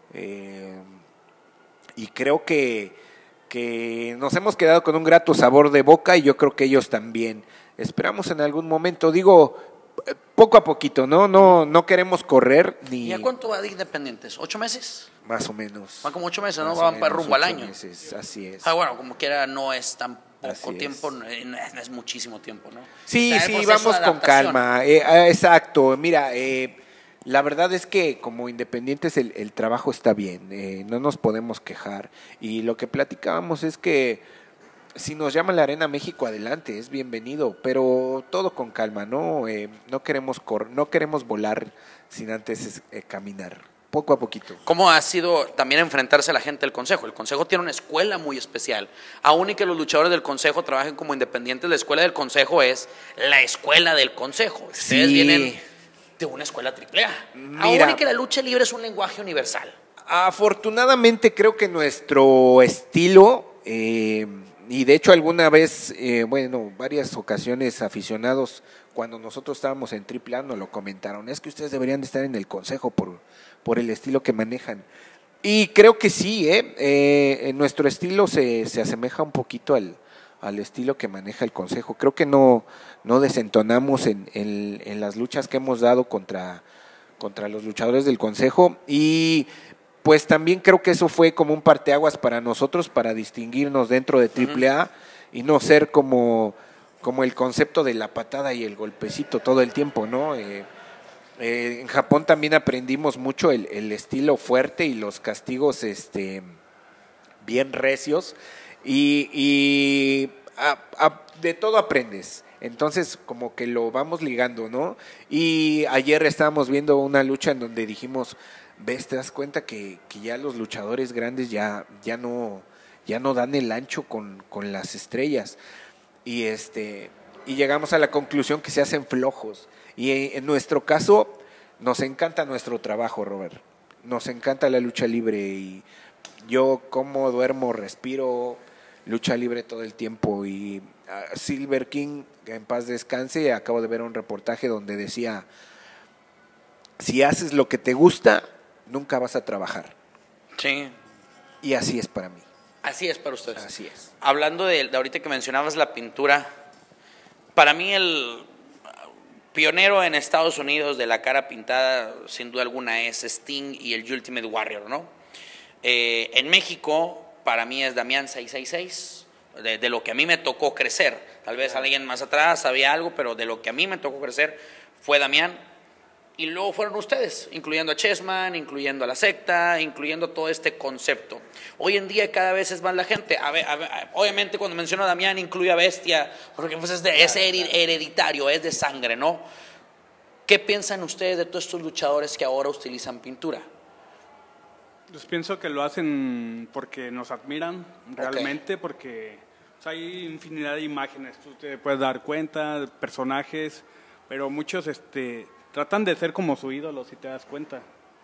y creo que nos hemos quedado con un grato sabor de boca y yo creo que ellos también. Esperamos en algún momento, digo, poco a poquito, no queremos correr ni... ¿Y a cuánto va de Independientes? ¿8 meses? Más o menos. Van como 8 meses, ¿no? Van para rumbo al año. Meses, así es. Bueno, como quiera no es tan poco Así tiempo, no es muchísimo tiempo, ¿no? Sí, o sea, vamos con calma. Exacto, mira, la verdad es que como independientes el trabajo está bien, no nos podemos quejar. Y lo que platicábamos es que si nos llama la Arena México, adelante, es bienvenido, pero todo con calma, ¿no? No queremos volar sin antes caminar, poco a poquito. ¿Cómo ha sido también enfrentarse a la gente del Consejo? El Consejo tiene una escuela muy especial. Aún y que los luchadores del Consejo trabajen como independientes, la escuela del Consejo es la escuela del Consejo. Ustedes vienen de una escuela AAA. Aún y que la lucha libre es un lenguaje universal. Afortunadamente creo que nuestro estilo, y de hecho alguna vez, varias ocasiones aficionados, cuando nosotros estábamos en AAA nos lo comentaron, es que ustedes deberían de estar en el Consejo por el estilo que manejan. Y creo que sí, nuestro estilo se asemeja un poquito al al estilo que maneja el Consejo. Creo que no desentonamos en las luchas que hemos dado contra los luchadores del Consejo, y pues también creo que eso fue como un parteaguas para nosotros, para distinguirnos dentro de AAA y no ser como el concepto de la patada y el golpecito todo el tiempo, ¿no? En Japón también aprendimos mucho el estilo fuerte y los castigos bien recios, y de todo aprendes. Entonces como que lo vamos ligando, ¿no? Y ayer estábamos viendo una lucha en donde dijimos, ves, te das cuenta que ya los luchadores grandes ya no dan el ancho con las estrellas, y llegamos a la conclusión que se hacen flojos. Y en nuestro caso nos encanta nuestro trabajo, Robert, nos encanta la lucha libre, y yo como, duermo, respiro lucha libre todo el tiempo. Y Silver King, en paz descanse, acabo de ver un reportaje donde decía, si haces lo que te gusta, nunca vas a trabajar. Sí. Y así es para mí. Así es para ustedes. Así es. Hablando de ahorita que mencionabas la pintura, para mí el pionero en Estados Unidos de la cara pintada, sin duda alguna, es Sting y el Ultimate Warrior, ¿no? En México, para mí es Damián 666, de lo que a mí me tocó crecer. Tal vez alguien más atrás sabía algo, pero de lo que a mí me tocó crecer fue Damián. Y luego fueron ustedes, incluyendo a Chessman, incluyendo a la secta, incluyendo todo este concepto. Hoy en día cada vez es más la gente. Obviamente cuando menciono a Damián incluye a Bestia, porque pues es hereditario, es de sangre, ¿no? ¿Qué piensan ustedes de todos estos luchadores que ahora utilizan pintura? Pues pienso que lo hacen porque nos admiran realmente, porque hay infinidad de imágenes, tú te puedes dar cuenta, de personajes, pero muchos tratan de ser como su ídolo, si te das cuenta,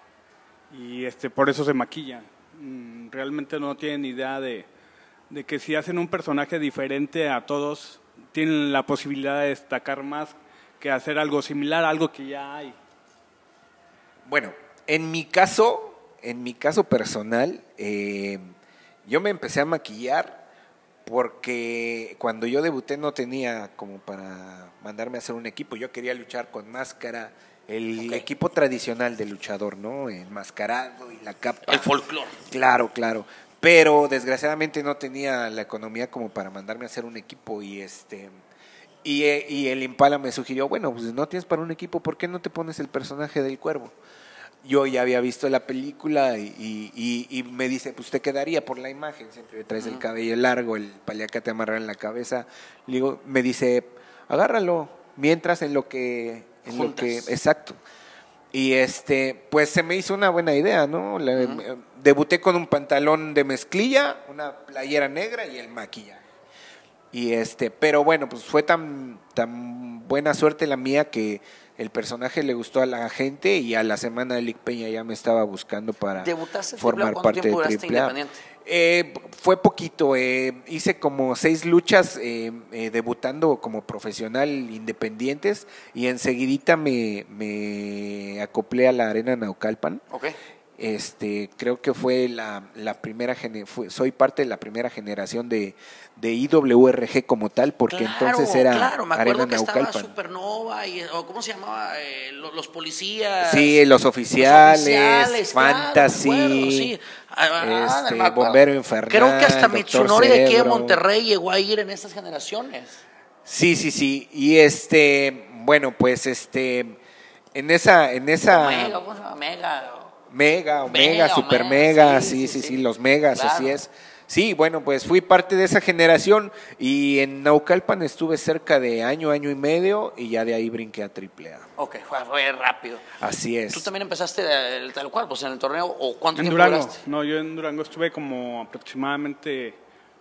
y por eso se maquillan. Realmente no tienen idea de que si hacen un personaje diferente a todos, tienen la posibilidad de destacar más que hacer algo similar a algo que ya hay. Bueno, en mi caso personal, yo me empecé a maquillar porque cuando yo debuté no tenía como para mandarme a hacer un equipo. Yo quería luchar con máscara, el equipo tradicional de luchador, ¿no? Enmascarado y la capa. El folclore. Claro. Pero desgraciadamente no tenía la economía como para mandarme a hacer un equipo, y el Impala me sugirió, bueno, pues no tienes para un equipo, ¿por qué no te pones el personaje del Cuervo? Yo ya había visto la película y me dice, pues te quedaría por la imagen, siempre traes el cabello largo, el paliacate amarrado en la cabeza. Me dice, agárralo, mientras en lo que exacto. Y pues se me hizo una buena idea, ¿no? Debuté con un pantalón de mezclilla, una playera negra y el maquillaje. Y pero bueno, pues fue tan buena suerte la mía que el personaje le gustó a la gente, y a la semana Elic Peña ya me estaba buscando para formar parte de AAA. Fue poquito, hice como 6 luchas debutando como profesional independientes, y enseguidita me acoplé a la Arena Naucalpan. Okay. Creo que fue la primera soy parte de la primera generación de IWRG como tal, porque entonces era me acuerdo Arena que Naucalpan. estaba Supernova o ¿cómo se llamaba? Los policías. Sí, los oficiales, Fantasy, Bombero Infernal. Creo que hasta Dr. Mitsunori de aquí de Cerebro. Monterrey llegó a ir en estas generaciones. Sí. Y bueno, pues en esa Omega, ¿cómo se llama? Mega, Super Mega, sí, los Megas, claro. Así es. Sí, bueno, pues fui parte de esa generación, y en Naucalpan estuve cerca de año y medio, y ya de ahí brinqué a AAA. Ok, fue rápido. Así es. ¿Tú también empezaste tal cual, pues en el torneo, o cuánto En tiempo Durango, duraste? no, yo en Durango estuve como aproximadamente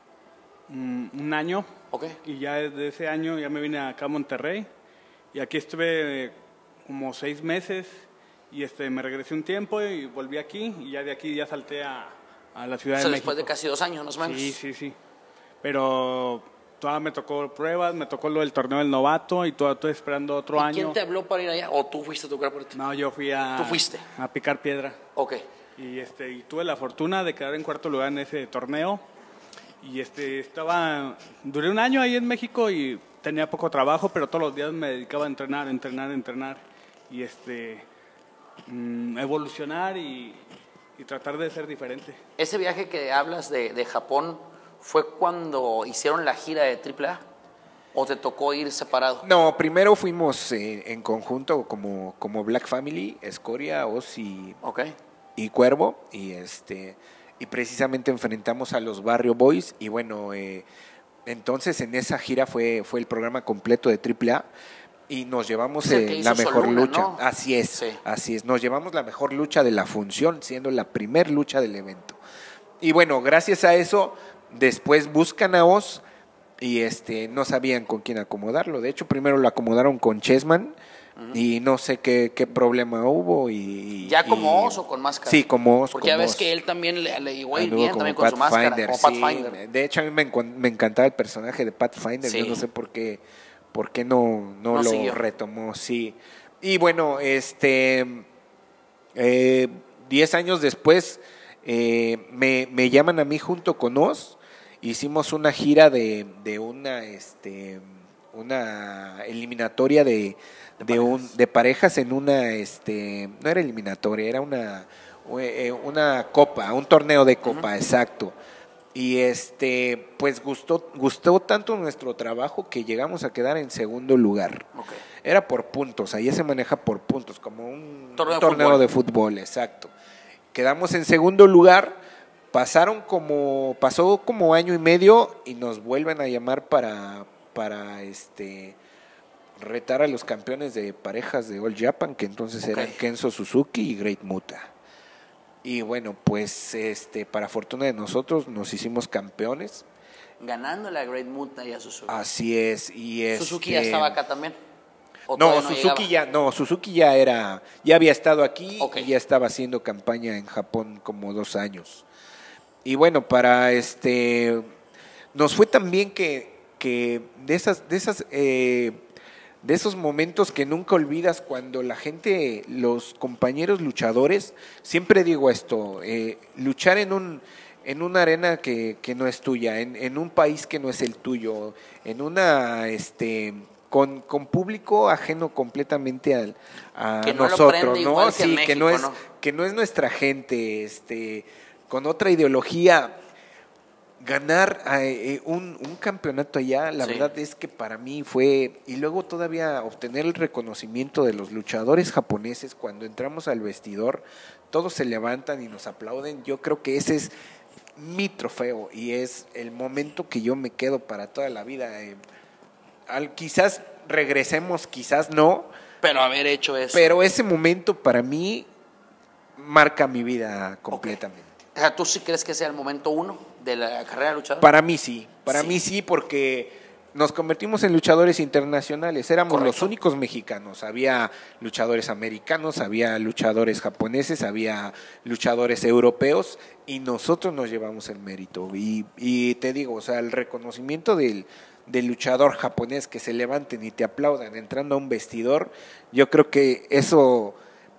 un año, y ya desde ese año ya me vine acá a Monterrey, y aquí estuve como 6 meses, y me regresé un tiempo y volví aquí, y ya de aquí ya salté a la Ciudad de México. Después de casi 2 años, más o menos. Sí. Pero todavía me tocó pruebas, me tocó lo del torneo del novato, y todavía estoy esperando otro año. ¿Quién te habló para ir allá? ¿O tú fuiste a tocar por ti? No, yo fui ¿Tú fuiste? a picar piedra. Ok. Y tuve la fortuna de quedar en 4º lugar en ese torneo. Y duré un año ahí en México y tenía poco trabajo, pero todos los días me dedicaba a entrenar. Y evolucionar y tratar de ser diferente. Ese viaje que hablas de Japón, ¿fue cuando hicieron la gira de AAA? ¿O te tocó ir separado? No, primero fuimos en conjunto como Black Family, Escoria, Oz y Cuervo, y precisamente enfrentamos a los Barrio Boys, y bueno, entonces en esa gira fue el programa completo de AAA, y nos llevamos la mejor Soluna, lucha. ¿no? Así es, Sí. así es, nos llevamos la mejor lucha de la función, siendo la primer lucha del evento. Y bueno, gracias a eso, después buscan a Oz, y no sabían con quién acomodarlo. De hecho, primero lo acomodaron con Chessman, y no sé qué problema hubo. ¿Ya como Oz o con máscara? Sí, como Oz. Porque ya ves que él también le llegó a ir bien también con su máscara, como Pathfinder. De hecho, a mí me encantaba el personaje de Pathfinder. Sí. Yo no sé por qué no lo siguió. retomó, sí. Y bueno, 10 años después me llaman a mí junto con Oz. Hicimos una gira de una eliminatoria de parejas en una no era eliminatoria, era una copa, un torneo de copa, exacto. Y pues gustó tanto nuestro trabajo que llegamos a quedar en segundo lugar. Okay. Era por puntos, ahí se maneja por puntos, como un torneo de fútbol, exacto. Quedamos en segundo lugar. Pasó como año y medio y nos vuelven a llamar para retar a los campeones de parejas de All Japan, que entonces eran Kenzo Suzuki y Great Muta. Y bueno, pues para fortuna de nosotros nos hicimos campeones. Ganándole a Great Muta y a Suzuki. Así es. Y ¿Suzuki ya estaba acá también? Suzuki ya había estado aquí, okay. Y ya estaba haciendo campaña en Japón como 2 años. Y bueno, nos fue también que de esos momentos que nunca olvidas cuando la gente, los compañeros luchadores, siempre digo esto, luchar en una arena que no es tuya, en un país que no es el tuyo, en una con público ajeno completamente a que no nosotros, ¿no? Sí, México, que no es nuestra gente, con otra ideología, ganar un campeonato allá, la verdad es que para mí fue, y luego todavía obtener el reconocimiento de los luchadores japoneses cuando entramos al vestidor, todos se levantan y nos aplauden. Yo creo que ese es mi trofeo y es el momento que yo me quedo para toda la vida. Quizás regresemos, quizás no, pero haber hecho eso. Pero ese momento para mí marca mi vida completamente. O sea, ¿tú sí crees que sea el momento 1 de la carrera de luchador? Para mí sí, porque nos convertimos en luchadores internacionales, éramos los únicos mexicanos, había luchadores americanos, había luchadores japoneses, había luchadores europeos y nosotros nos llevamos el mérito. Y te digo, o sea, el reconocimiento del luchador japonés, que se levanten y te aplaudan entrando a un vestidor, yo creo que eso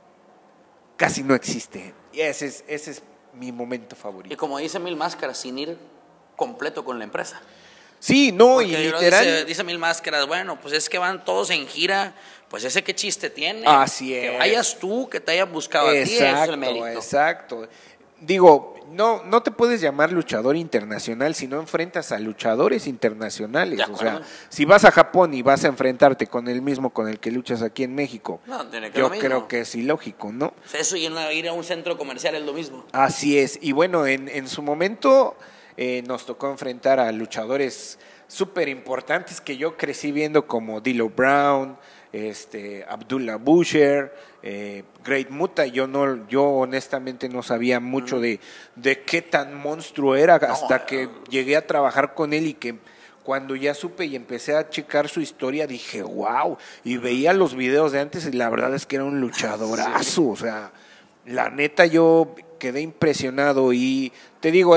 casi no existe. Y ese es mi momento favorito. Y como dice Mil Máscaras, sin ir completo con la empresa. Sí, no, porque y literal. Dice Mil Máscaras, bueno, pues es que van todos en gira, pues ese qué chiste tiene. Así es. Que vayas tú, que te hayan buscado a ti, eso es el mérito. Exacto. Digo, no te puedes llamar luchador internacional si no enfrentas a luchadores internacionales. O sea, si vas a Japón y vas a enfrentarte con el mismo con el que luchas aquí en México, yo creo que es ilógico, ¿no? Eso y ir a un centro comercial es lo mismo. Así es. Y bueno, en su momento nos tocó enfrentar a luchadores súper importantes que yo crecí viendo, como D'Lo Brown, Abdullah Butcher, Great Muta. Yo honestamente no sabía mucho de qué tan monstruo era hasta que llegué a trabajar con él, y que cuando ya supe y empecé a checar su historia dije wow, y veía los videos de antes y la verdad es que era un luchadorazo. Sí. O sea, la neta yo quedé impresionado. Y te digo,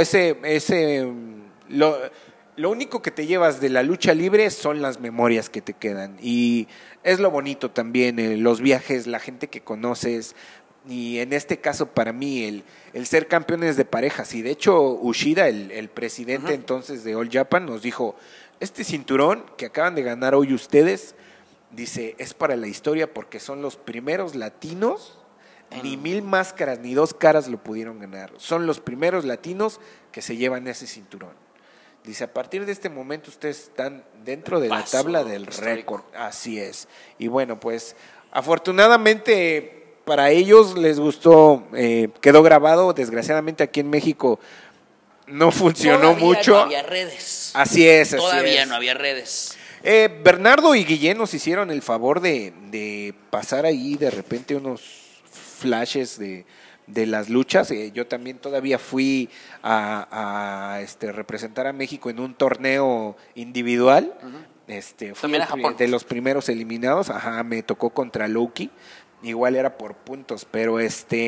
lo único que te llevas de la lucha libre son las memorias que te quedan, y es lo bonito también, los viajes, la gente que conoces, Y en este caso, para mí, el ser campeones de parejas, y de hecho Ushida, el presidente entonces de All Japan, nos dijo, este cinturón que acaban de ganar hoy ustedes, dice, es para la historia porque son los primeros latinos, ni 1000 máscaras ni 2 caras lo pudieron ganar, son los primeros latinos que se llevan ese cinturón. Dice, a partir de este momento ustedes están dentro de la tabla del récord. Así es. Y bueno, pues afortunadamente para ellos les gustó, quedó grabado. Desgraciadamente aquí en México no funcionó mucho. No había redes. Así es. Todavía no había redes. Bernardo y Guillén nos hicieron el favor de pasar ahí de repente unos flashes de las luchas. Yo también todavía fui a representar a México en un torneo individual. Fui de los primeros eliminados. Ajá, me tocó contra Loki. Igual era por puntos, pero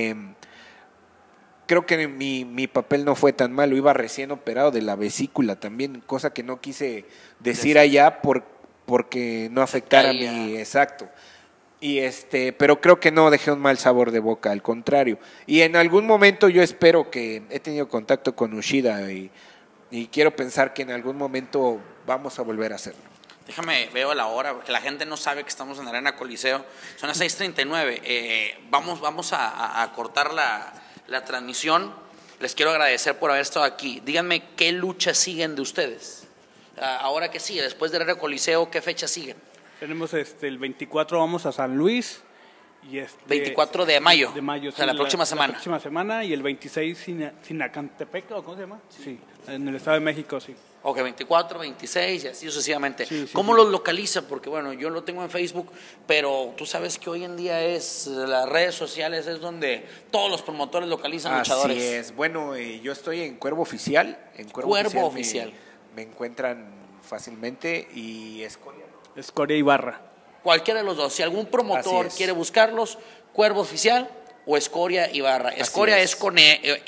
creo que mi papel no fue tan malo. Iba recién operado de la vesícula también, cosa que no quise decir allá porque no afectara mi exacto. Y pero creo que no dejé un mal sabor de boca, al contrario. Y en algún momento yo espero que he tenido contacto con Ushida y quiero pensar que en algún momento vamos a volver a hacerlo. Déjame, veo la hora, porque la gente no sabe que estamos en la Arena Coliseo. Son las 6:39. Vamos a cortar la transmisión. Les quiero agradecer por haber estado aquí. Díganme qué luchas siguen de ustedes. Ahora que sigue, después de la Arena Coliseo, ¿qué fechas siguen? Tenemos el 24 vamos a San Luis. Y 24 de mayo. De mayo, o sea, la próxima semana. La próxima semana y el 26 Sinacantepec, ¿o cómo se llama? Sí, en el Estado de México, sí. Ok, 24, 26 y así sucesivamente. Sí, ¿Cómo los localiza? Porque bueno, yo lo tengo en Facebook, pero tú sabes que hoy en día las redes sociales es donde todos los promotores localizan luchadores. Así es. Bueno, yo estoy en Cuervo Oficial. En Cuervo Oficial. Me encuentran fácilmente y Escoria Ibarra. Cualquiera de los dos. Si algún promotor quiere buscarlos, Cuervo Oficial o Escoria Ibarra. Escoria es con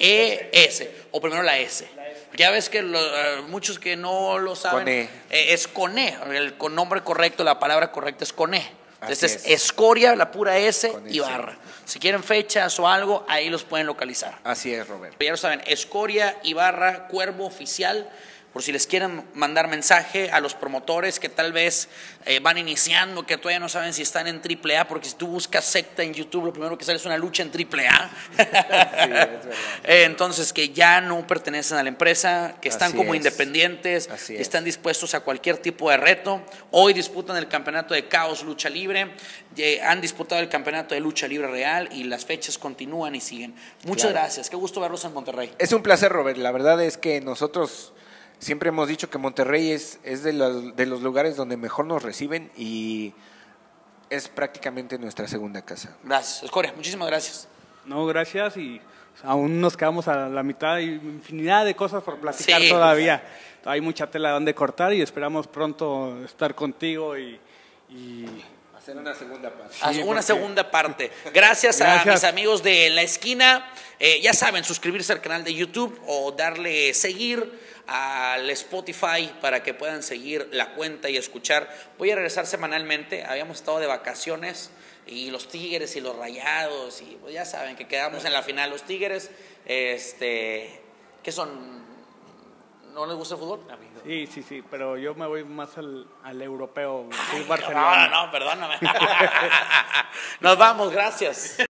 E-S, o primero la S. Ya ves que muchos que no lo saben, es con E. El nombre correcto, la palabra correcta es con E. Entonces es Escoria, la pura S, Ibarra. Si quieren fechas o algo, ahí los pueden localizar. Así es, Roberto. Ya lo saben, Escoria Ibarra, Cuervo Oficial. Por si les quieren mandar mensaje a los promotores que tal vez van iniciando, que todavía no saben si están en AAA, porque si tú buscas secta en YouTube, lo primero que sale es una lucha en AAA. Sí, es verdad. Entonces, que ya no pertenecen a la empresa, que están como independientes, que están dispuestos a cualquier tipo de reto. Hoy disputan el campeonato de Caos Lucha Libre, han disputado el campeonato de Lucha Libre Real y las fechas continúan y siguen. Muchas gracias, qué gusto verlos en Monterrey. Es un placer, Robert. La verdad es que nosotros siempre hemos dicho que Monterrey es de los lugares donde mejor nos reciben y es prácticamente nuestra segunda casa. Gracias, Escoria, muchísimas gracias. No, gracias, y aún nos quedamos a la mitad y infinidad de cosas por platicar todavía. Hay mucha tela donde cortar y esperamos pronto estar contigo y hacer una segunda parte. Segunda parte. Gracias a mis amigos de La Esquina. Ya saben, suscribirse al canal de YouTube o darle seguir al Spotify para que puedan seguir la cuenta y escuchar. Voy a regresar semanalmente. Habíamos estado de vacaciones y los Tigres y los Rayados y pues ya saben que quedamos en la final. Los Tigres, ¿qué son? ¿No les gusta el fútbol? Sí, pero yo me voy más al europeo. No, perdóname. Nos vamos, gracias.